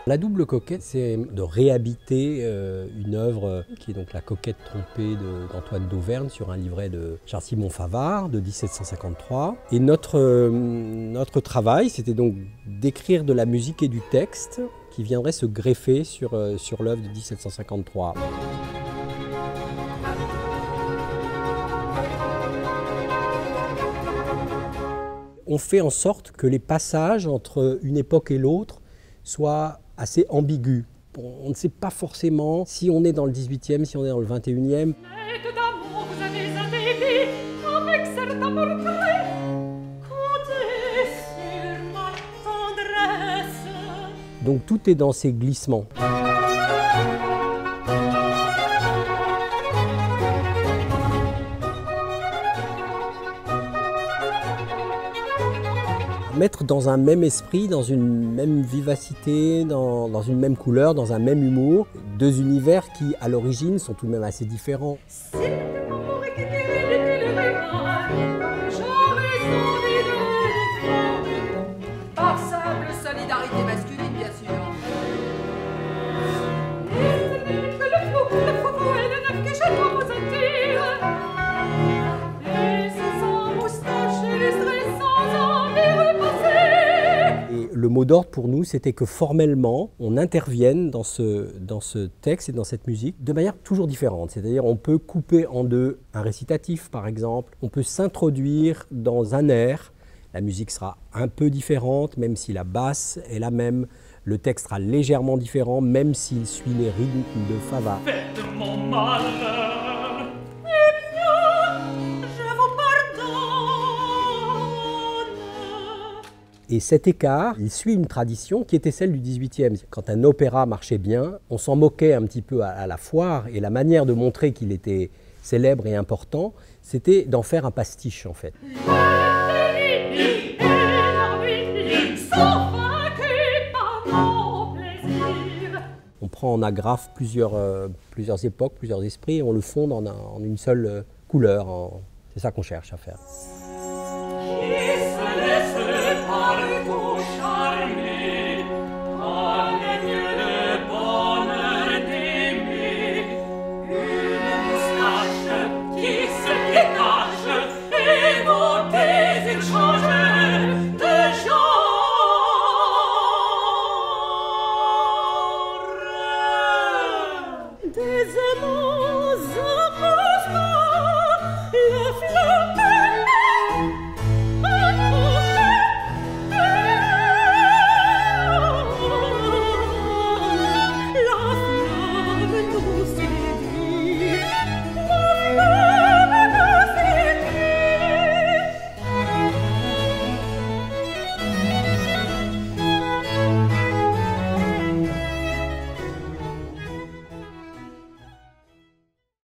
La double coquette, c'est de réhabiter une œuvre qui est donc La coquette trompée d'Antoine d'Auvergne sur un livret de Charles-Simon Favart de 1753. Et notre travail, c'était donc d'écrire de la musique et du texte qui viendraient se greffer sur l'œuvre de 1753. On fait en sorte que les passages entre une époque et l'autre soient assez ambigus. On ne sait pas forcément si on est dans le 18e, si on est dans le 21e. Donc tout est dans ces glissements. Mettre dans un même esprit, dans une même vivacité, dans une même couleur, dans un même humour, deux univers qui, à l'origine, sont tout de même assez différents. Par simple solidarité masculine, bien sûr. Le mot d'ordre pour nous, c'était que formellement, on intervienne dans ce texte et dans cette musique de manière toujours différente. C'est-à-dire on peut couper en deux un récitatif, par exemple. On peut s'introduire dans un air. La musique sera un peu différente, même si la basse est la même. Le texte sera légèrement différent, même s'il suit les rythmes de Favart. Faites mon malheur. Et cet écart, il suit une tradition qui était celle du XVIIIe. Quand un opéra marchait bien, on s'en moquait un petit peu à la foire, et la manière de montrer qu'il était célèbre et important, c'était d'en faire un pastiche en fait. On prend en agrafe plusieurs époques, plusieurs esprits, et on le fonde en une seule couleur. C'est ça qu'on cherche à faire. Qui se laisse